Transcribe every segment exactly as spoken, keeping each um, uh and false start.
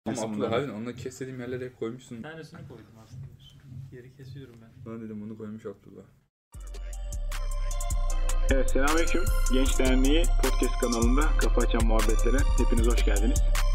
Ama Abdullah harbiden onunla kestiğim yerlere hep koymuşsun. Bir tanesini koydum aslında. Yeri kesiyorum ben. Ben dedim bunu koymuş Abdullah. Evet, selamünaleyküm. Genç Derneği Podcast kanalında Kafa Açan Muhabbetlere hepiniz hoş geldiniz.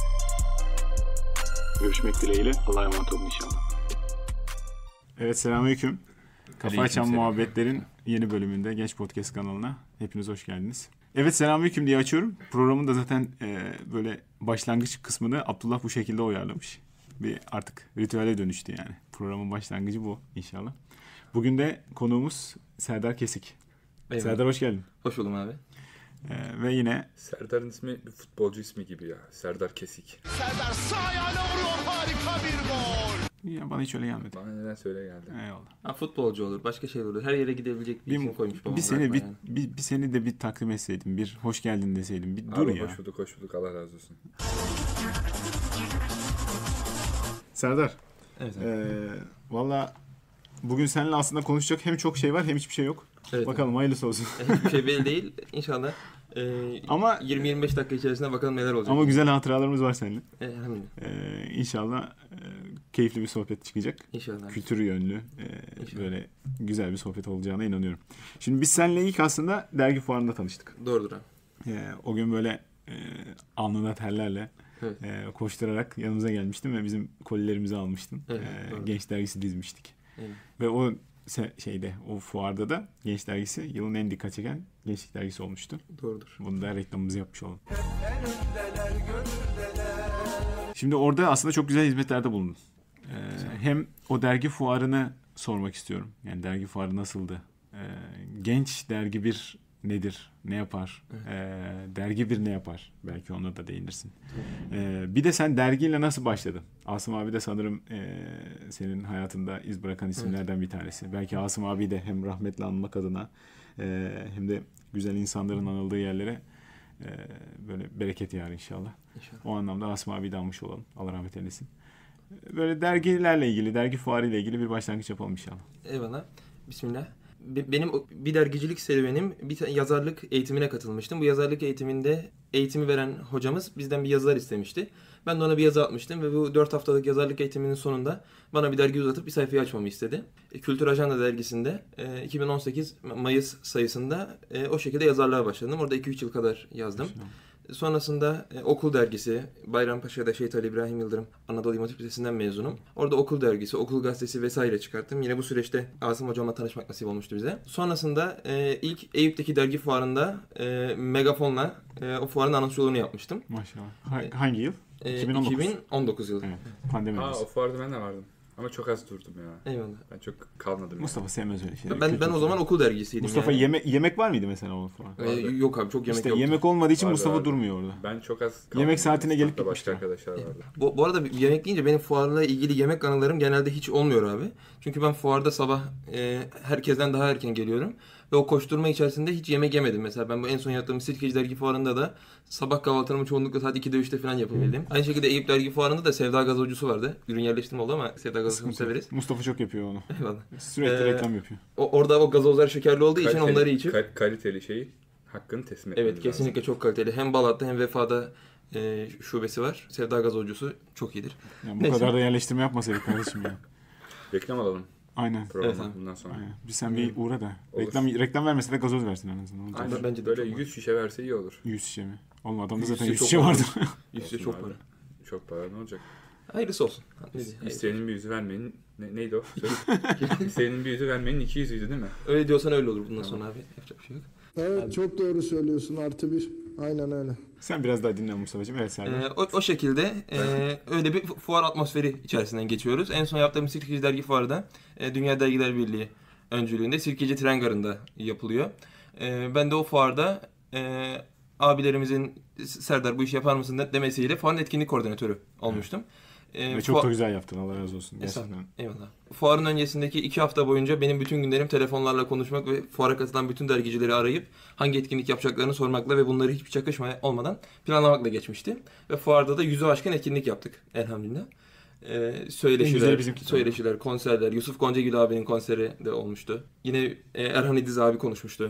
Görüşmek dileğiyle. Allah'a emanet olun inşallah. Evet, selamünaleyküm. Kafa Açan Muhabbetlerin yeni bölümünde Genç Podcast kanalına hepiniz hoş geldiniz. Evet, selamünaleyküm diye açıyorum. Programın da zaten e, böyle başlangıç kısmını Abdullah bu şekilde uyarlamış. Bir artık ritüele dönüştü yani. Programın başlangıcı bu inşallah. Bugün de konuğumuz Serdar Kesik. Eyvallah. Serdar hoş geldin. Hoş buldum abi. Ee, ve yine... Serdar'ın ismi bir futbolcu ismi gibi ya. Serdar Kesik. Serdar sağ ayağına vuruyor, harika bir gol. Ya bana hiç öyle gelmedi. Bana neden söyle geldi. Eyvallah. Ha, futbolcu olur, başka şey olur. Her yere gidebilecek bir, bir isim koymuş babam. Bir seni bir, yani. bir, bir seni de bir takdim etseydim. Bir hoş geldin deseydim. Bir abi, dur ya. Hoş bulduk, hoş bulduk. Allah razı olsun. Serdar. Evet. Ee, Valla bugün seninle aslında konuşacak hem çok şey var hem hiçbir şey yok. Evet, bakalım abi. Hayırlısı olsun. Hiçbir şey belli değil. İnşallah e, ama yirmi yirmi beş dakika içerisinde bakalım neler olacak. Ama güzel hatıralarımız var seninle. Elhamdülillah. Ee, inşallah e, keyifli bir sohbet çıkacak. İnşallah. Kültür yönlü e, böyle güzel bir sohbet olacağına inanıyorum. Şimdi biz seninle ilk aslında dergi fuarında tanıştık. Doğrudur abi. Ee, o gün böyle e, alnında terlerle evet. e, koşturarak yanımıza gelmiştin ve bizim kolilerimizi almıştın. Evet, e, Genç dergisi dizmiştik. Evet. Ve o şeyde o fuarda da Genç dergisi yılın en dikkat çeken gençlik dergisi olmuştu. Doğrudur. Bunu da reklamımızı yapmış olalım. Şimdi orada aslında çok güzel hizmetlerde bulundun. Ee, hem o dergi fuarını sormak istiyorum. Yani dergi fuarı nasıldı? Ee, genç dergi bir nedir? Ne yapar? Ee, dergi bir ne yapar? Belki ona da değinirsin. Ee, bir de sen dergiyle nasıl başladın? Asım abi de sanırım e, senin hayatında iz bırakan isimlerden bir tanesi. Belki Asım abi de hem rahmetli anmak adına e, hem de güzel insanların anıldığı yerlere e, böyle bereket yar inşallah. İnşallah. O anlamda Asım abi de almış olalım. Allah rahmet eylesin. Böyle dergilerle ilgili, dergi fuarı ile ilgili bir başlangıç yapalım inşallah. Eyvallah. Bismillah. Benim bir dergicilik serüvenim, bir yazarlık eğitimine katılmıştım. Bu yazarlık eğitiminde eğitimi veren hocamız bizden bir yazılar istemişti. Ben de ona bir yazı atmıştım ve bu dört haftalık yazarlık eğitiminin sonunda bana bir dergi uzatıp bir sayfayı açmamı istedi. Kültür Ajanda dergisinde iki bin on sekiz Mayıs sayısında o şekilde yazarlığa başladım. Orada iki üç yıl kadar yazdım. Sonrasında e, Okul Dergisi, Bayrampaşa'da Şehit Ali İbrahim Yıldırım Anadolu İmam Hatip Lisesi'nden mezunum. Orada Okul Dergisi, Okul Gazetesi vesaire çıkarttım. Yine bu süreçte Asım Hocam'la tanışmak nasip olmuştu bize. Sonrasında e, ilk Eyüp'teki dergi fuarında e, megafonla e, o fuarın anons yolunu yapmıştım. Maşallah. Ha, hangi yıl? E, iki bin on dokuz. iki bin on dokuz yılı. Evet, pandemi. Aa, o fuarda ben de vardım. Ama çok az durdum ya. Eyvallah. Ben çok kalmadım. Mustafa yani. Sevmez öyle şeyleri. Ben ben o zaman Okul Dergisiydim. Mustafa yani. yeme- yemek var mıydı mesela o fuar? Ee, yok abi, çok yemek işte yoktu. yemek olmadığı için vardı, Mustafa vardı. durmuyor orada. Ben çok az kaldım. Yemek saatine gelip gitmişti. Başka arkadaşlar vardı. Bu, bu arada yemek deyince benim fuarla ilgili yemek anılarım genelde hiç olmuyor abi. Çünkü ben fuarda sabah e, herkesten daha erken geliyorum. Ve o koşturma içerisinde hiç yemek yemedim. Mesela ben bu en son yaptığım Sirkeci dergi fuarında da sabah kahvaltımı çoğunlukla saat ikide üçte falan yapabildim. Aynı şekilde Eyüp dergi fuarında da Sevda Gazocusu vardı. Ürün yerleştirme oldu ama Sevda Gazozunu severiz. Mustafa çok yapıyor onu. Eyvallah. Sürekli ee, reklam yapıyor. O, orada o gazozlar şekerli olduğu kaliteli, için onları içip... Kal- kaliteli şeyi hakkını teslim etmemiz Evet, kesinlikle lazım. Çok kaliteli. Hem Balat'ta hem Vefa'da e, şubesi var. Sevda Gazocusu çok iyidir. Yani bu Neyse. kadar da yerleştirme yapmasaydık kardeşim ya. Reklam alalım. Aynen. Evet, bundan sonra. Aynen. Bir sen bir uğra da. Reklam reklam vermese de gazoz versin en azından. Aynen. Bence de böyle yüz şişe verse iyi olur. yüz şişe mi? Oğlum adamda zaten yüz şişe vardı. yüz şişe çok para. Çok para, ne olacak? Hayırlısı olsun. İsteyenin bir yüzü vermeyin. Ne, neydi o? İsteyenin bir yüzü vermeyin iki yüzüydü değil mi? Öyle diyorsan öyle olur bundan tamam. sonra abi. Yapacak bir şey yok. Evet, abi. Çok doğru söylüyorsun, artı bir. Aynen öyle. Sen biraz daha dinle Mustafa'cığım. Evet Serdar. Ee, o, o şekilde e, öyle bir fuar atmosferi içerisinden geçiyoruz. En son yaptığımız Sirkeci Dergi Fuarı da e, Dünya Dergiler Birliği öncülüğünde Sirkeci Tren Garı'nda yapılıyor. E, ben de o fuarda e, abilerimizin Serdar bu işi yapar mısın demesiyle fuarın etkinlik koordinatörü olmuştum. Ve çok da güzel yaptın, Allah razı olsun. Gerçekten. Eyvallah. Fuarın öncesindeki iki hafta boyunca benim bütün günlerim telefonlarla konuşmak ve fuara katılan bütün dergicileri arayıp hangi etkinlik yapacaklarını sormakla ve bunları hiçbir çakışma olmadan planlamakla geçmişti. Ve fuarda da yüzü aşkın etkinlik yaptık elhamdülillah. Ee, söyleşiler, söyleşiler, konserler, Yusuf Goncagül abinin konseri de olmuştu. Yine Erhan İdiz abi konuşmuştu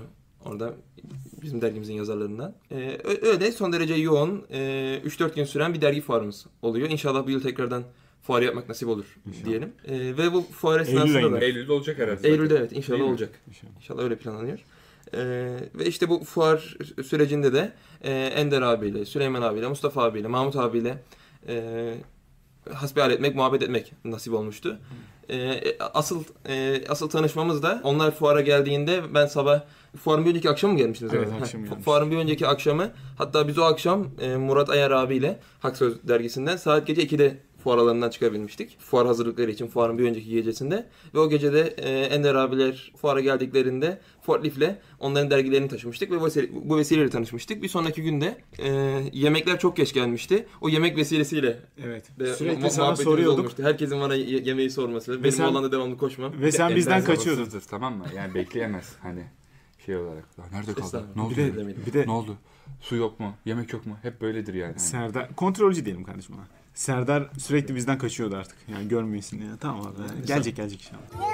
Orada bizim dergimizin yazarlarından. Ee, öyle son derece yoğun, e, üç dört gün süren bir dergi fuarımız oluyor. İnşallah bu yıl tekrardan fuar yapmak nasip olur İnşallah. diyelim. Ee, ve bu fuar Eylül esnasında ayında. da... Eylül'de olacak herhalde. Eylül'de evet inşallah Değil mi? olacak. İnşallah. İnşallah öyle planlanıyor. Ee, ve işte bu fuar sürecinde de e, Ender abiyle, Süleyman abiyle, Mustafa abiyle, Mahmut abiyle e, hasbihal etmek, muhabbet etmek nasip olmuştu. E, asıl e, asıl tanışmamız da onlar fuara geldiğinde ben sabah fuarın bir önceki akşamı mı gelmiştiniz? Evet, herhalde? akşam Ha, gelmiş. Fuarın bir önceki akşamı hatta biz o akşam e, Murat Ayar abiyle Hak Söz dergisinden saat gece ikide fuar alanından çıkabilmiştik. Fuar hazırlıkları için fuarın bir önceki gecesinde. Ve o gecede e, Ender abiler fuara geldiklerinde forkliftle onların dergilerini taşımıştık ve bu, vesile, bu vesileyle tanışmıştık. Bir sonraki günde e, yemekler çok geç gelmişti. O yemek vesilesiyle Evet. de Sürekli mu- sana muhabbetimiz soruyorduk. olmuştu. Herkesin bana ye- yemeği sorması. Benim sen- olanda devamlı koşmam. Ve sen Ender bizden kaçıyordun. sabırsızdır, tamam mı? Yani bekleyemez hani şey olarak. Ya nerede kaldı? Estağfurullah. Ne oldu? Bir de, Demedim. bir de Ne oldu? Su yok mu? Yemek yok mu? Hep böyledir yani. Hani Serdar, kontrolcü diyelim kardeşim ona. Serdar sürekli bizden kaçıyordu artık. Yani görmeyesin diye. Tamam abi. Gelecek gelecek inşallah.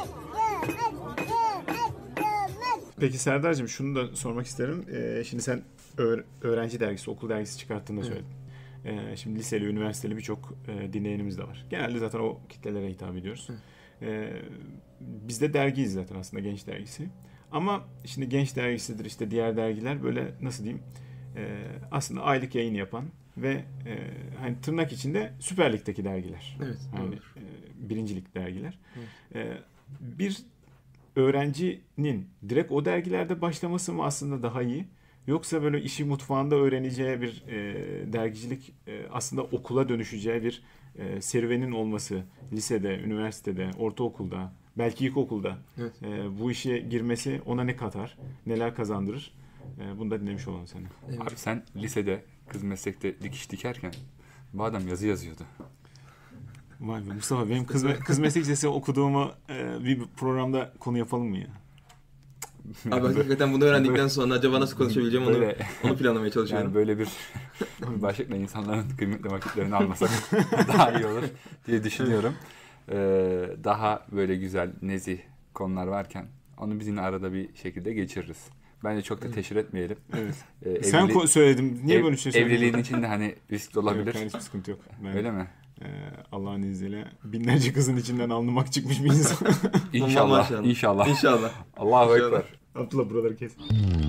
Peki Serdar'cığım şunu da sormak isterim. Ee, şimdi sen öğ- öğrenci dergisi, okul dergisi çıkarttığını da söyledin. Ee, şimdi liseli, üniversiteli birçok e, dinleyenimiz de var. Genelde zaten o kitlelere hitap ediyoruz. Ee, biz de dergiyiz zaten aslında, genç dergisi. Ama şimdi genç dergisidir, işte diğer dergiler böyle nasıl diyeyim, e, aslında aylık yayın yapan ve e, hani tırnak içinde Süper Lig'deki dergiler. Evet. Yani doğrudur. e, birincilik dergiler. E, bir öğrencinin direkt o dergilerde başlaması mı aslında daha iyi? Yoksa böyle işi mutfağında öğreneceği bir e, dergicilik e, aslında okula dönüşeceği bir e, serüvenin olması, lisede, üniversitede, ortaokulda, belki ilkokulda Evet. e, bu işe girmesi ona ne katar, neler kazandırır? E, bunu da dinlemiş olalım seni. Abi sen lisede kız meslekte dikiş dikerken bu adam yazı yazıyordu. Vay be Mustafa, benim kız, me- kız meslek lisesi okuduğumu e, bir programda konu yapalım mı ya? Abi hakikaten bunu öğrendikten sonra acaba nasıl konuşabileceğim onu, Böyle- onu planlamaya çalışıyorum. Yani böyle bir başlıkla insanların kıymetli vakitlerini almasak daha iyi olur diye düşünüyorum. Ee, daha böyle güzel, nezih konular varken onu biz yine arada bir şekilde geçiririz. Bence çok da teşhir etmeyelim. Evet. Ee, Sen evlili- ko- söyledin. Niye ev- böyle bir şey söyledin? Evliliğin içinde hani riskli olabilir. Yok, hiçbir sıkıntı yok. Ben, Öyle mi? e, Allah'ın izniyle binlerce kızın içinden alnımak çıkmış bir insan. İnşallah. maşallah. İnşallah. İnşallah. Allahu İnşallah. Ekber. Abdullah buraları kes.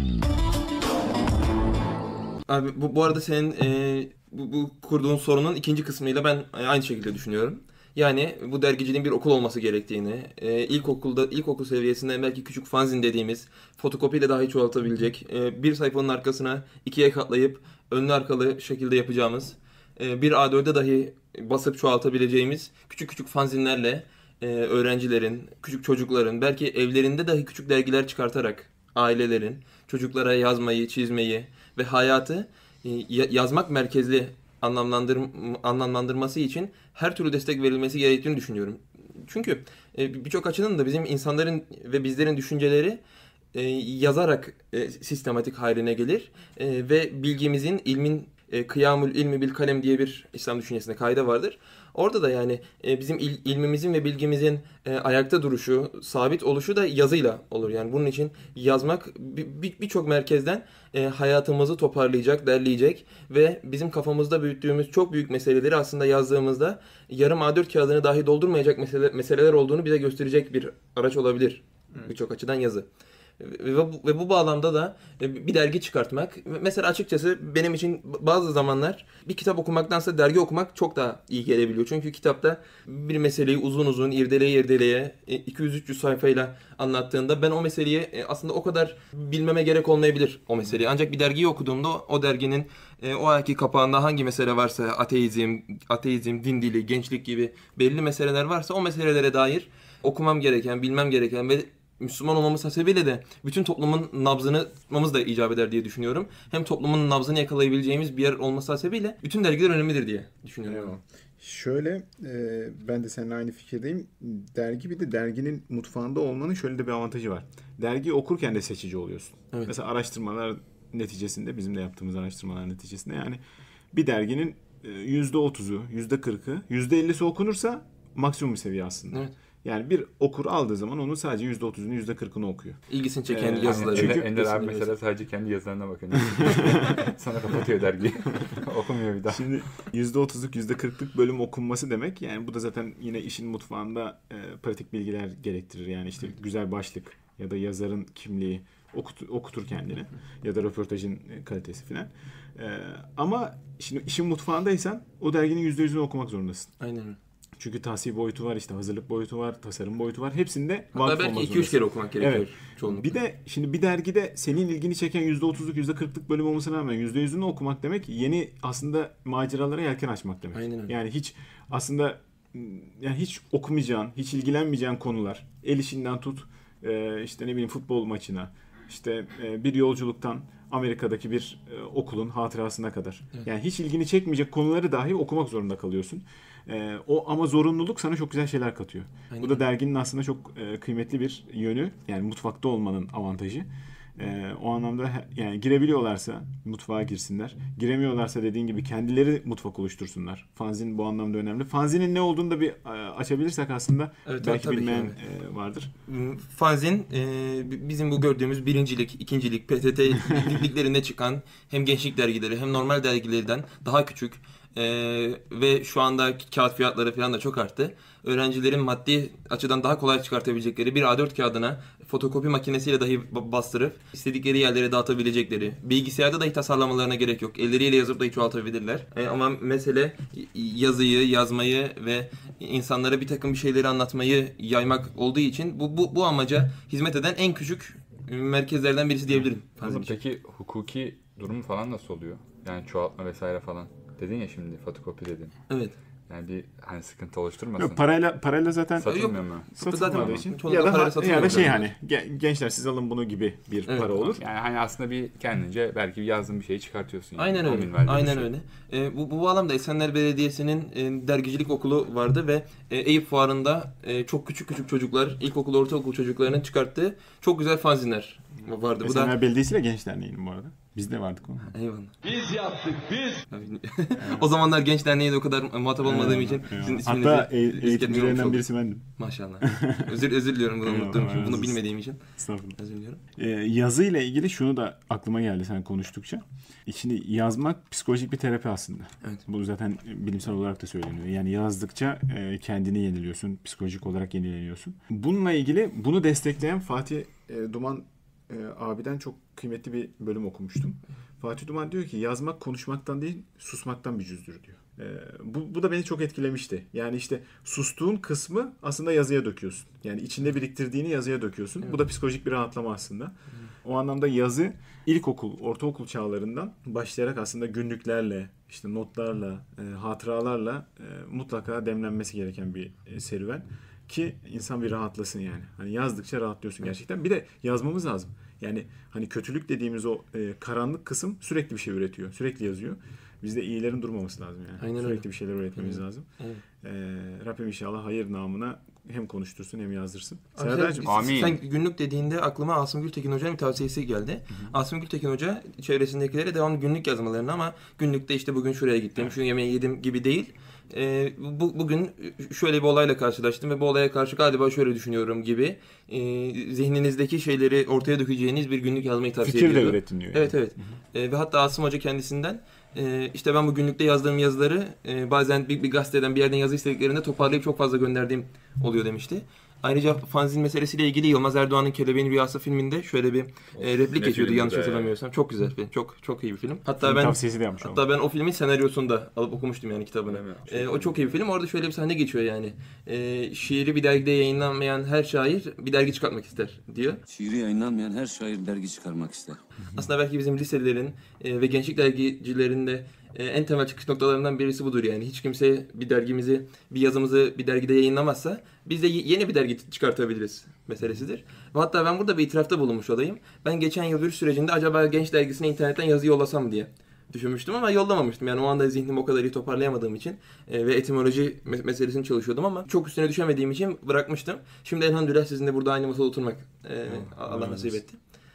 Abi bu, bu arada senin e, bu, bu kurduğun sorunun ikinci kısmıyla ben e, aynı şekilde düşünüyorum. Yani bu dergiciliğin bir okul olması gerektiğini, e, ilkokulda ilkokul seviyesinde belki küçük fanzin dediğimiz fotokopiyle dahi çoğaltabilecek, e, bir sayfanın arkasına ikiye katlayıp önlü arkalı şekilde yapacağımız, e, bir A dört'e dahi basıp çoğaltabileceğimiz küçük küçük fanzinlerle e, öğrencilerin, küçük çocukların, belki evlerinde dahi küçük dergiler çıkartarak ailelerin çocuklara yazmayı, çizmeyi ve hayatı e, ya- yazmak merkezli anlamlandır anlamlandırması için her türlü destek verilmesi gerektiğini düşünüyorum. Çünkü e, birçok açıdan da bizim insanların ve bizlerin düşünceleri e, yazarak e, sistematik haline gelir E, ve bilgimizin, ilmin e, kıyamül ilmi bil kalem diye bir İslam düşüncesinde kaide vardır. Orada da yani e, bizim il, ilmimizin ve bilgimizin e, ayakta duruşu, sabit oluşu da yazıyla olur. Yani bunun için yazmak birçok bir, bir merkezden e, hayatımızı toparlayacak, derleyecek ve bizim kafamızda büyüttüğümüz çok büyük meseleleri aslında yazdığımızda yarım A dört kağıdını dahi doldurmayacak mesele, meseleler olduğunu bize gösterecek bir araç olabilir. Evet. Birçok açıdan yazı. Ve bu, ve bu bağlamda da bir dergi çıkartmak, mesela açıkçası benim için bazı zamanlar bir kitap okumaktansa dergi okumak çok daha iyi gelebiliyor. Çünkü kitapta bir meseleyi uzun uzun irdeleye irdeleye iki yüz üç yüz sayfayla anlattığında ben o meseleyi aslında o kadar bilmeme gerek olmayabilir o meseleyi. Ancak bir dergiyi okuduğumda o derginin o ayaki kapağında hangi mesele varsa, ateizm, ateizm, din dili, gençlik gibi belli meseleler varsa o meselelere dair okumam gereken, bilmem gereken ve Müslüman olmamız hasebiyle de bütün toplumun nabzını tutmamız da icap eder diye düşünüyorum. Hem toplumun nabzını yakalayabileceğimiz bir yer olması hasebiyle bütün dergiler önemlidir diye düşünüyorum. Eyvallah. Şöyle e, ben de seninle aynı fikirdeyim. Dergi bir de derginin mutfağında olmanın şöyle de bir avantajı var. Dergiyi okurken de seçici oluyorsun. Evet. Mesela araştırmalar neticesinde, bizim de yaptığımız araştırmalar neticesinde yani bir derginin yüzde otuzu, yüzde kırkı, yüzde ellisi okunursa maksimum bir seviye aslında. Evet. Yani bir okur aldığı zaman onun sadece yüzde otuzunu yüzde kırkını okuyor. İlgisini çeken Ee, yazıları. Çünkü Çünkü- Ender abi Kesinlikle. mesela sadece kendi yazılarına bakıyor. Sana kapatıyor dergiyi. Okumuyor bir daha. Şimdi yüzde otuzluk yüzde kırklık bölüm okunması demek, yani bu da zaten yine işin mutfağında e, pratik bilgiler gerektirir. Yani işte güzel başlık ya da yazarın kimliği okut, okutur kendini ya da röportajın e, kalitesi filan. E, ama şimdi işin mutfağındaysan o derginin yüzde yüzünü okumak zorundasın. Aynen öyle. Çünkü tahsil boyutu var, işte hazırlık boyutu var, tasarım boyutu var. Hepsinde Hatta vakıf belki olmak iki üç zorundasın. kere okumak gerekiyor Evet. çoğunlukla. Bir de şimdi bir dergide senin ilgini çeken yüzde otuzluk yüzde kırklık bölüm olmasına rağmen yüzde yüzünü okumak demek yeni aslında maceralara yelken açmak demek. Aynen öyle. Yani hiç aslında yani hiç okumayacağın, hiç ilgilenmeyeceğin konular, el işinden tut e, işte ne bileyim futbol maçına, işte e, bir yolculuktan Amerika'daki bir e, okulun hatırasına kadar. Evet. Yani hiç ilgini çekmeyecek konuları dahi okumak zorunda kalıyorsun. E, o ama zorunluluk sana çok güzel şeyler katıyor. Aynen Bu da öyle. derginin aslında çok e, kıymetli bir yönü. Yani mutfakta olmanın avantajı. E, o anlamda he- yani girebiliyorlarsa mutfağa girsinler. Giremiyorlarsa dediğin gibi kendileri mutfak oluştursunlar. Fanzin bu anlamda önemli. Fanzinin ne olduğunu da bir e, açabilirsek aslında Evet, belki tabii ki bilmeyen yani. e, vardır. Fanzin e, bizim bu gördüğümüz birincilik, ikincilik, P T T liglerinde çıkan hem gençlik dergileri hem normal dergilerden daha küçük e, ve şu anda kağıt fiyatları falan da çok arttı. Öğrencilerin maddi açıdan daha kolay çıkartabilecekleri bir A dört kağıdına fotokopi makinesiyle dahi ba- bastırıp istedikleri yerlere dağıtabilecekleri, bilgisayarda dahi tasarlamalarına gerek yok. Elleriyle yazıp dahi çoğaltabilirler. E, ama mesele yazıyı, yazmayı ve insanlara bir takım bir şeyleri anlatmayı yaymak olduğu için bu bu, bu amaca hizmet eden en küçük merkezlerden birisi diyebilirim. Fanzin için. Peki hukuki durumu falan nasıl oluyor? Yani çoğaltma vesaire falan. Dedin ya şimdi fotokopi dedin. Evet. Yani bir hani sıkıntı oluşturmasın. Yok, parayla parayla zaten Satılmıyor mu? satılmadığı Zaten için çoğunlukla ya da, parayla ya satılmıyor da şey zaten. hani gen- gençler siz alın bunu gibi bir Evet. para olur. Yani hani aslında bir kendince belki bir yazdığın bir şeyi çıkartıyorsun. Yani. Aynen on öyle. bin verdiğin bir Aynen şey. öyle. E, bu bu bağlamda Esenler Belediyesi'nin e, dergicilik okulu vardı ve e, Eyüp Fuarı'nda e, çok küçük küçük çocuklar, ilkokul, ortaokul çocuklarının çıkarttığı çok güzel fanzinler vardı. Bu Esenler da Belediyesi ile Genç Derneği'nin bu arada. Biz de vardık onu. eyvallah. Biz yaptık biz. O zamanlar Genç Derneği'yle o kadar muhatap olmadığım için Eyvallah. sizin isminizi Hatta e- risk etmiş olmuş eğitimcilerinden oldum. birisi bendim. Maşallah. Özür özür diliyorum bunu Eyvallah, unuttuğum için, razı bunu olsun. bilmediğim için. Estağfurullah. Özür diliyorum. Ee, yazı ile ilgili şunu da aklıma geldi sen konuştukça. Şimdi yazmak psikolojik bir terapi aslında. Evet. Bu zaten bilimsel olarak da söyleniyor. Yani yazdıkça e, kendini yeniliyorsun. Psikolojik olarak yenileniyorsun. Bununla ilgili bunu destekleyen Fatih e, Duman e, abiden çok kıymetli bir bölüm okumuştum. Fatih Duman diyor ki yazmak konuşmaktan değil susmaktan bir cüzdür diyor. E, bu, bu da beni çok etkilemişti. Yani işte sustuğun kısmı aslında yazıya döküyorsun. Yani içinde biriktirdiğini yazıya döküyorsun. Evet. Bu da psikolojik bir rahatlama aslında. O anlamda yazı ilkokul, ortaokul çağlarından başlayarak aslında günlüklerle, işte notlarla, e, hatıralarla e, mutlaka demlenmesi gereken bir e, serüven ki insan bir rahatlasın yani. Hani yazdıkça rahatlıyorsun gerçekten. Bir de yazmamız lazım. Yani hani kötülük dediğimiz o e, karanlık kısım sürekli bir şey üretiyor, sürekli yazıyor. Bizde iyilerin durmaması lazım yani. Aynen sürekli öyle. bir şeyler üretmemiz Aynen. lazım. Evet. E, Rabbim inşallah hayır namına hem konuştursun hem yazdırsın. Abi Serdar'cığım, sen, Amin. sen günlük dediğinde aklıma Asım Gültekin Hoca'nın bir tavsiyesi geldi. Asım Gültekin Hoca çevresindekilere devamlı günlük yazmalarını ama günlükte işte bugün şuraya gittim, şu yemeği yedim gibi değil. Ee, bu, bugün şöyle bir olayla karşılaştım ve bu olaya karşı galiba şöyle düşünüyorum gibi e, zihninizdeki şeyleri ortaya dökeceğiniz bir günlük yazmayı tavsiye fikir de ediyordu. üretin diyor. Evet evet. Ee, ve hatta Asım Hoca kendisinden e, işte ben bu günlükte yazdığım yazıları e, bazen bir, bir gazeteden bir yerden yazı istediklerinde toparlayıp çok fazla gönderdiğim oluyor demişti. Ayrıca fanzin meselesiyle ilgili Yılmaz Erdoğan'ın Kelebeğin Rüyası filminde şöyle bir e, replik ne geçiyordu filmdi yanlış be? hatırlamıyorsam. Çok güzel film. Çok çok iyi bir film. Hatta Film ben tavsiyesi de yapmış oldum. hatta ben o filmin senaryosunu da alıp okumuştum yani kitabını. Öyle mi? E, o çok iyi bir film. Orada şöyle bir sahne geçiyor yani. E, şiiri bir dergide yayınlanmayan her şair bir dergi çıkartmak ister diyor. Şiiri yayınlanmayan her şair dergi çıkarmak ister. Aslında belki bizim liselerin e, ve gençlik dergicilerinde e, en temel çıkış noktalarından birisi budur yani. Hiç kimse bir dergimizi, bir yazımızı bir dergide yayınlamazsa biz de y- yeni bir dergi çıkartabiliriz meselesidir. Ve hatta ben burada bir itirafta bulunmuş olayım. Ben geçen yıl bir sürecinde acaba Genç Dergisi'ne internetten yazı yollasam diye düşünmüştüm ama yollamamıştım. Yani o anda zihnimi o kadar iyi toparlayamadığım için e, ve etimoloji me- meselesini çalışıyordum ama çok üstüne düşemediğim için bırakmıştım. Şimdi elhamdülillah sizinle burada aynı masada oturmak e, Allah Allah nasip razı etti.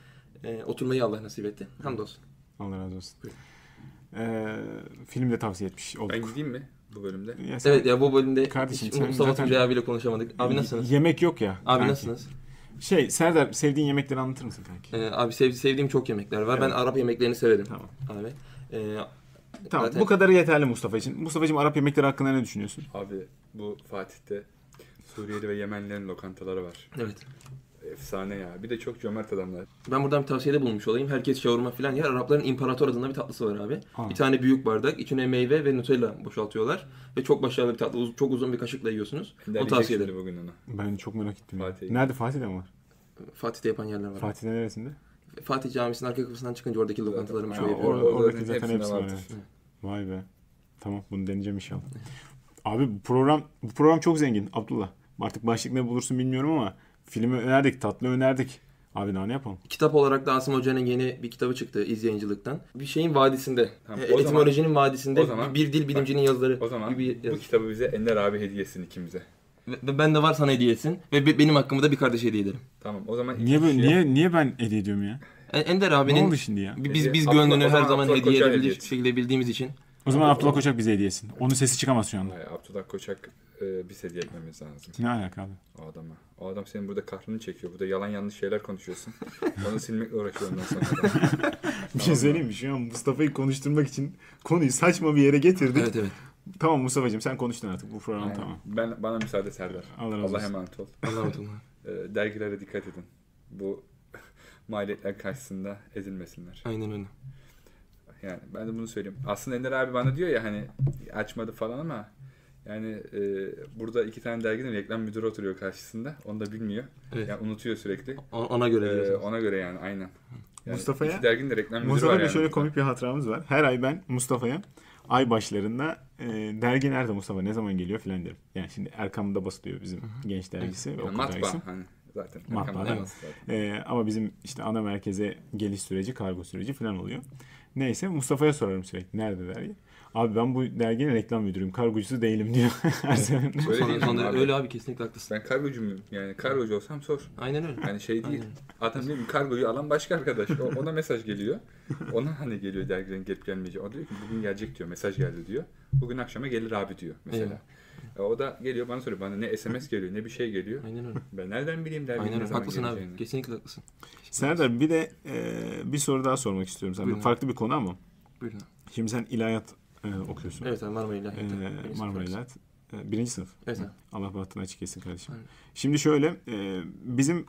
E, oturmayı Allah nasip etti. Hamdolsun. Allah razı olsun. Ee, film de tavsiye etmiş olduk. Ben gideyim mi? bu bölümde. Ya sen- Evet ya bu bölümde Kardeşim, hiç sen Mustafa zaten- Tuncay abiyle konuşamadık. Abi nasılsınız? Yemek yok ya. Abi kanki. nasılsınız? Şey Serdar, sevdiğin yemekleri anlatır mısın kanki? Ee, abi sev, sevdiğim çok yemekler var. Evet. Ben Arap yemeklerini severim. Tamam. Abi. Ee, Tamam, zaten- bu kadarı yeterli Mustafa için. Mustafa'cığım, Arap yemekleri hakkında ne düşünüyorsun? Abi bu Fatih'te Suriyeli ve Yemenlilerin lokantaları var. Evet. Efsane ya. Bir de çok cömert adamlar. Ben buradan bir tavsiyede bulunmuş olayım. Herkes şavurma falan yer. Arapların İmparator adında bir tatlısı var abi. Aa. Bir tane büyük bardak. İçine meyve ve Nutella boşaltıyorlar. Ve çok başarılı bir tatlı. Uz- Çok uzun bir kaşıkla yiyorsunuz. Ender Onu tavsiye yiyecek ederim. şimdi bugün onu. Ben çok merak ettim. ya. Fatih'e. Nerede? Fatih'te mi var? Fatih'te yapan yerler var. Fatih'te neresinde? Fatih Camii'nin arka kapısından çıkınca oradaki lokantaların Ha, çoğu or- yapıyor. orada oradaki zaten zaten hepsinde hepsi var. vardır. evet. Vay be. Tamam, bunu deneyeceğim inşallah. Abi bu program bu program çok zengin Abdullah. Artık başlık ne bulursun bilmiyorum ama filmi önerdik, tatlı önerdik. Abi daha ne yapalım? Kitap olarak da Asım Hoca'nın yeni bir kitabı çıktı izleyicilikten. Bir şeyin vadisinde. Tamam, e, o zaman- etimolojinin vadisinde o zaman- bir dil bilimcinin yazıları O zaman gibi bu yazı. kitabı bize Ender abi hediye etsin ikimize. Ve, ve ben de var sana hediye etsin. Ve be- benim hakkımı da bir kardeşe hediye ederim. Tamam o zaman iki Niye böyle, kişiye- niye niye ben hediye ediyorum ya? E- Ender Ne abinin oldu şimdi ya? bi- biz Hediye- biz Abdullah- gönlünü o zaman her zaman Abdullah hediye Koçak'a edebilir hediye et. şekilde bildiğimiz için. O zaman Abdullah Koçak bize hediye etsin. Onun sesi çıkamaz şu anda. Hayır, Abdullah Koçak e, biz hediye etmemiz lazım. Ne alaka abi? O adama. O adam senin burada kahrını çekiyor. Burada yalan yanlış şeyler konuşuyorsun. Onu silmekle uğraşıyor ondan sonra. Bir şey söyleyeyim mi? Şu an Mustafa'yı konuşturmak için konuyu saçma bir yere getirdik. Evet evet. Tamam Mustafa'cığım, sen konuştun artık. Bu program Aynen. tamam. Ben, bana müsaade Serdar. Allah razı Allah olsun. emanet ol. Allah'a emanet olun. E, dergilere dikkat edin. Bu maliyetler karşısında ezilmesinler. Aynen öyle. Yani ben de bunu söyleyeyim. Aslında Ender abi bana diyor ya hani açmadı falan ama yani e, burada iki tane derginin reklam müdürü oturuyor karşısında. Onu da bilmiyor. Evet. Yani unutuyor sürekli. O- Ona göre E, diyorsunuz. ona göre yani aynen. Yani Mustafa'ya- iki derginin de reklam müdürü var Mustafa'yla yani. şöyle komik bir hatıramız var. Her ay ben Mustafa'ya ay başlarında e, dergi nerede Mustafa, ne zaman geliyor filan derim. Yani şimdi Erkam'da basılıyor bizim genç dergisi ve Yani okul matbaa dergisi. hani zaten. Matbaa, Erkam'da evet. yazması zaten. E, ama bizim işte ana merkeze geliş süreci, kargo süreci filan oluyor. Neyse Mustafa'ya sorarım sürekli nerede dergi. Abi ben bu derginin reklam müdürüyüm, kargocusu değilim diyor her seferinde. Öyle Sonra, değil mi sonra abi? öyle abi kesinlikle haklısın. Ben kargocu muyum? Yani kargocu olsam sor. Aynen öyle. Yani şey değil. Aynen. Adam diyor ki kargoyu alan başka arkadaş. O, ona mesaj geliyor. Ona hani geliyor dergiden gelip gelmeyecek. O diyor ki bugün gelecek diyor. Mesaj geldi diyor. Bugün akşama gelir abi diyor mesela. E, o da geliyor bana soruyor. Bana ne S M S geliyor ne bir şey geliyor. Aynen öyle. Ben nereden bileyim derginin Aynen ne öyle. zaman Haklısın abi. geleceğini. Kesinlikle haklısın. Serdar, bir de e, bir soru daha sormak istiyorum sana. Buyurun. Farklı bir konu ama. Buyurun. Şimdi sen ilahiyat e, okuyorsun. Evet abi Marmara İlahiyatı. E, Birinci Marmara sınıf. İlahiyat. E, birinci sınıf. Evet abi. Allah bahtını açık etsin kardeşim. Aynen. Şimdi şöyle, e, bizim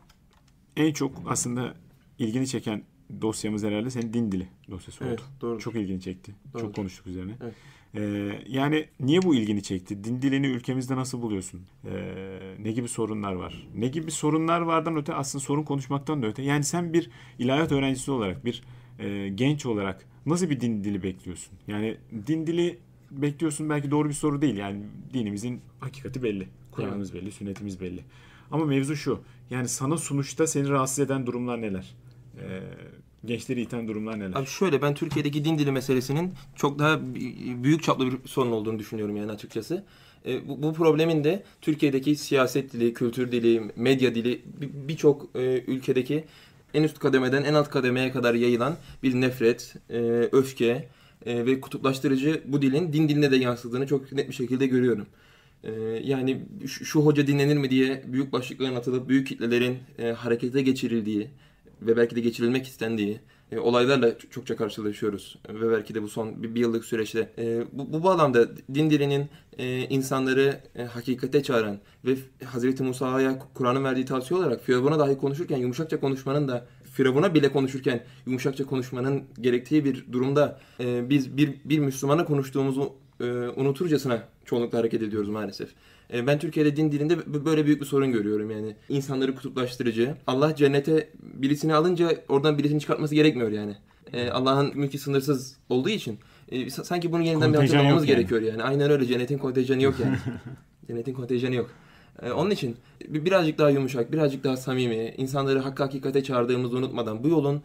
en çok aslında ilgini çeken dosyamız herhalde senin din dili dosyası oldu. Evet doğru. Çok ilgini çekti. Doğru. Çok konuştuk üzerine. Evet. E, yani niye bu ilgini çekti? Din dilini ülkemizde nasıl buluyorsun? E, ne gibi sorunlar var? Ne gibi sorunlar vardan öte, aslında sorun konuşmaktan da öte. Yani sen bir ilahiyat öğrencisi olarak, bir e, genç olarak nasıl bir din dili bekliyorsun? Yani din dili bekliyorsun belki doğru bir soru değil. Yani dinimizin hakikati belli. Kur'an'ımız belli, sünnetimiz belli. Ama mevzu şu. Yani sana sunuşta seni rahatsız eden durumlar neler? Ee, gençleri iten durumlar neler? Abi şöyle, ben Türkiye'deki din dili meselesinin çok daha b- büyük çaplı bir sorun olduğunu düşünüyorum yani açıkçası. E, bu, bu problemin de Türkiye'deki siyaset dili, kültür dili, medya dili bir- birçok e, ülkedeki en üst kademeden en alt kademeye kadar yayılan bir nefret, e, öfke e, ve kutuplaştırıcı bu dilin din diline de yansıdığını çok net bir şekilde görüyorum. E, yani şu, şu hoca dinlenir mi diye büyük başlıkların atılıp büyük kitlelerin e, harekete geçirildiği ve belki de geçirilmek istendiği e, olaylarla çokça karşılaşıyoruz. Ve belki de bu son bir, bir yıllık süreçte. E, bu, bu bağlamda din dilinin e, insanları e, hakikate çağıran ve Hazreti Musa'ya Kur'an'ın verdiği tavsiye olarak Firavun'a dahi konuşurken yumuşakça konuşmanın da, Firavun'a bile konuşurken yumuşakça konuşmanın gerektiği bir durumda e, biz bir, bir Müslümana konuştuğumuzu e, unuturcasına çoğunlukla hareket ediyoruz maalesef. E, ben Türkiye'de din dilinde b- böyle büyük bir sorun görüyorum yani. İnsanları kutuplaştırıcı. Allah cennete birisini alınca oradan birisini çıkartması gerekmiyor yani. E, Allah'ın mülkü sınırsız olduğu için e, sanki bunu yeniden bir Kontenjan hatırlamamız yok yani. gerekiyor yani. Aynen öyle, cennetin kontenjanı yok yani. Cennetin kontenjanı yok. Ee, onun için bi- birazcık daha yumuşak, birazcık daha samimi, insanları hakkı hakikate çağırdığımızı unutmadan bu yolun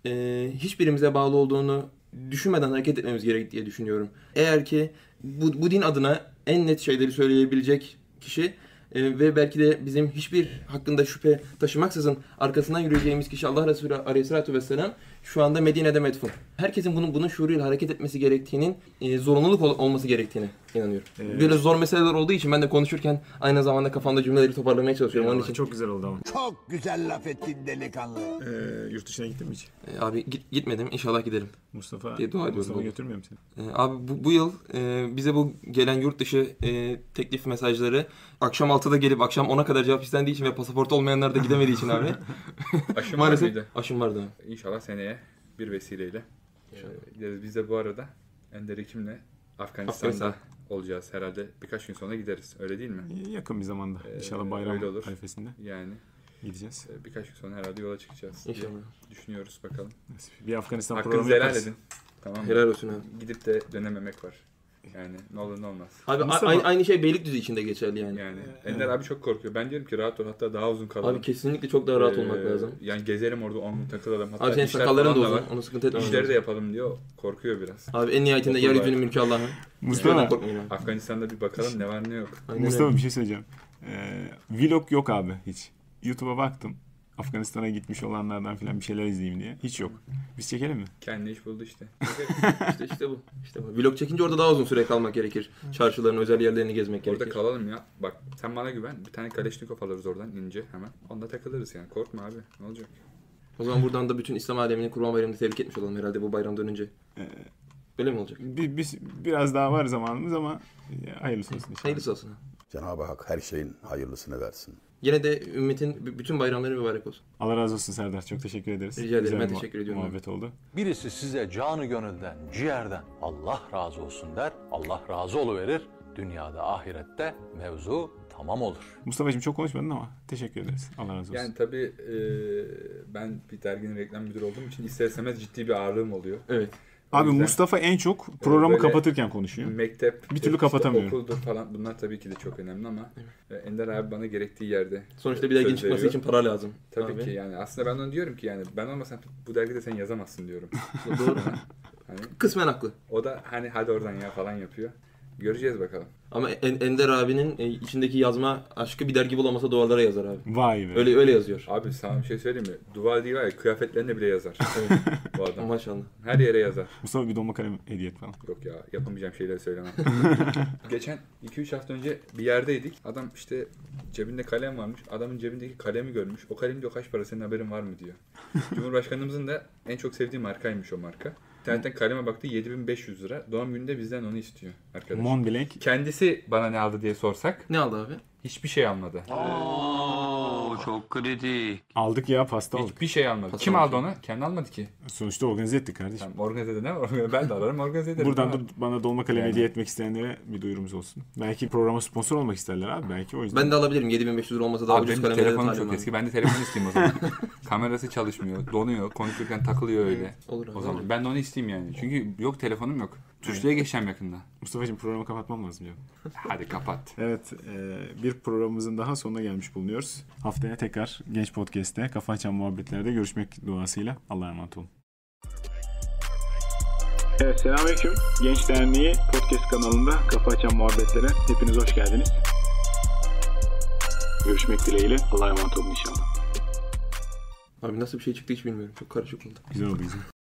e, hiçbirimize bağlı olduğunu düşünmeden hareket etmemiz gerek diye düşünüyorum. Eğer ki bu, bu din adına en net şeyleri söyleyebilecek kişi e, ve belki de bizim hiçbir hakkında şüphe taşımaksızın arkasından yürüyeceğimiz kişi Allah Resulü Aleyhisselatü Vesselam şu anda Medine'de medfun. Herkesin bunun bunun şuuruyla hareket etmesi gerektiğinin e, zorunluluk ol- olması gerektiğine inanıyorum. Evet. Böyle zor meseleler olduğu için ben de konuşurken aynı zamanda kafamda cümleleri toparlamaya çalışıyorum. Onun için. Çok güzel oldu ama. Çok güzel laf ettin delikanlı. Ee, yurt dışına gittin mi hiç? E, abi git, gitmedim. İnşallah giderim. Mustafa, diye dua ediyorum Mustafa oğlum. götürmüyor mu seni? E, abi bu, bu yıl e, bize bu gelen yurt dışı e, teklif mesajları akşam altıda gelip akşam ona kadar cevap istendiği için ve pasaportu olmayanlar da gidemediği için abi. Aşım var Maalesef mıydı? aşım vardı. İnşallah seneye bir vesileyle. Ee, gideriz. Biz de bu arada Ender Hekim'le Afganistan'da Afganistan. olacağız. Herhalde birkaç gün sonra gideriz. Öyle değil mi? Yakın bir zamanda. Ee, İnşallah bayram öyle olur. arifesinde Yani gideceğiz. e, birkaç gün sonra herhalde yola çıkacağız diye İnşallah. düşünüyoruz bakalım. Bir Afganistan Hakkınızı programı helal yaparız. edin. Tamam mı? Helal olsun abi. Gidip de dönememek var. Yani ne olur ne olmaz. Abi Mustafa- a- aynı, aynı şey Beylikdüzü için de geçerli yani. Yani Ender abi çok korkuyor. Ben diyorum ki rahat ol, hatta daha uzun kalalım. Abi kesinlikle çok daha rahat Ee, olmak lazım. Yani gezelim orada on gün takılalım. Hatta Abi senin işler sakalların da falan uzun. var. Onu sıkıntı etmem İşleri de lazım. yapalım diyor. Korkuyor biraz. Abi en nihayetinde Okullar. yeryüzünün mülkü Allah'ın. Mustafa, Hiçbirden korkmayın abi. Afganistan'da bir bakalım ne var ne yok. Aynen Mustafa öyle. bir şey söyleyeceğim. Ee, vlog yok abi hiç. YouTube'a baktım. Afganistan'a gitmiş olanlardan falan bir şeyler izleyeyim diye. Hiç yok. Biz çekelim mi? Kendi iş buldu işte. İşte, işte bu. İşte bu. Vlog çekince orada daha uzun süre kalmak gerekir. Çarşıların özel yerlerini gezmek Orada gerekir. kalalım ya. Bak sen bana güven. Bir tane Kaleşnikov alırız oradan ince hemen. Onda takılırız yani. Korkma abi. Ne olacak? O zaman buradan da bütün İslam aleminin Kurban Bayramı'nı tebrik etmiş olalım herhalde bu bayramdan önce. Ee, Böyle mi olacak? bir, bir- biraz daha var zamanımız ama ya, hayırlısı olsun inşallah. Hayırlısı olsun. Cenab-ı Hak her şeyin hayırlısını versin. Yine de ümmetin b- bütün bayramları mübarek olsun. Allah razı olsun Serdar. Çok teşekkür ederiz. Rica ederim, Güzel ben bir teşekkür muha- ediyorum abi. Muhabbet oldu. Birisi size canı gönülden, ciğerden Allah razı olsun der. Allah razı oluverir. Dünyada, ahirette mevzu tamam olur. Mustafa'cığım çok konuşmadın ama teşekkür ederiz. Allah razı olsun. Yani tabii e, ben bir derginin reklam müdürü olduğum için ister istemez ciddi bir ağırlığım oluyor. Evet. O Abi yüzden Mustafa en çok programı böyle kapatırken konuşuyor. mektep, Bir türlü işte kapatamıyorum. okuldur falan bunlar tabii ki de çok önemli ama e, Ender abi bana gerektiği yerde Sonuçta bir derginin söz çıkması veriyor. için para lazım. Tabii abi. ki yani aslında ben ona diyorum ki yani ben olmasam bu dergide sen yazamazsın diyorum. Doğru. Hani Kısmen haklı. o da hani hadi oradan ya falan yapıyor. Göreceğiz bakalım. Ama En- Ender abinin e, içindeki yazma aşkı bir dergi bulamasa duvarlara yazar abi. Vay be. Öyle öyle yazıyor. Abi sana bir şey söyleyeyim mi? Duvar değil var ya kıyafetlerine bile yazar. Bu adam. Maşallah. Her yere yazar. Mustafa bir dolma kalem hediye et falan. Yok ya yapamayacağım şeyleri söylemem. Geçen iki üç hafta önce bir yerdeydik. Adam işte cebinde kalem varmış. Adamın cebindeki kalemi görmüş. O kalem diyor kaç para senin haberin var mı diyor. Cumhurbaşkanımızın da en çok sevdiği markaymış o marka. İnternetten kaleme baktı yedi bin beş yüz lira. Doğum gününde bizden onu istiyor arkadaş. Montblanc. Kendisi bana ne aldı diye sorsak Ne aldı abi? hiçbir şey almadı. Çok kritik. Aldık ya pasta aldık. Hiçbir şey almadı. Pasta Kim almış aldı onu? Kendi almadı ki. Sonuçta organize ettik kardeşim. Tamam, organize ne var? Ben de ararım organize ederim. Buradan da Ama bana dolma kalem Yani. hediye etmek isteyenlere bir duyurumuz olsun. Belki programa sponsor olmak isterler abi. Belki o yüzden. Ben de alabilirim. yedi bin beş yüz lira olmasa daha Abi ucuz benim kalemlere telefonum talim çok abi. eski. Ben de telefon isteyeyim o zaman. Kamerası çalışmıyor, donuyor, konuşurken takılıyor öyle. Olur abi. O zaman ben de onu isteyeyim yani. Çünkü yok telefonum yok. Tuşluya geçeceğim yakında. Mustafa'cığım programı kapatmam lazım canım. Hadi kapat. Evet, e, bir programımızın daha sonuna gelmiş bulunuyoruz. Haftaya tekrar Genç Podcast'te Kafa Açan Muhabbetlerde görüşmek duasıyla. Allah'a emanet olun. Evet, selamünaleyküm. Genç Derneği Podcast kanalında Kafa Açan Muhabbetlere hepiniz hoş geldiniz. Görüşmek dileğiyle. Allah'a emanet olun inşallah. Abi nasıl bir şey çıktı hiç bilmiyorum. Çok karışık oldu. Güzel oldu güzel.